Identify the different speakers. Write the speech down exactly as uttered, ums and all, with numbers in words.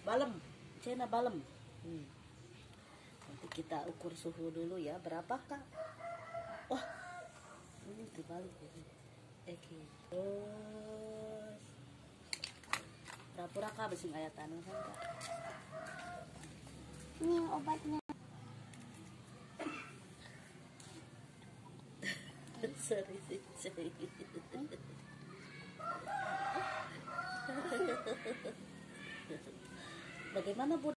Speaker 1: balem, Cina balem. Hmm. Nanti kita ukur suhu dulu ya, berapakah? Wah, ini terbalik ini. Oke, terus pura-pura kah besing ayat anu kan kak?
Speaker 2: Ini obatnya.
Speaker 1: Sorry sih. Bagaimana Bu?